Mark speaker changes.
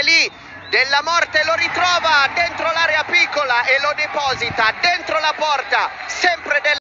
Speaker 1: lì della Morte, lo ritrova dentro l'area piccola e lo deposita dentro la porta, sempre del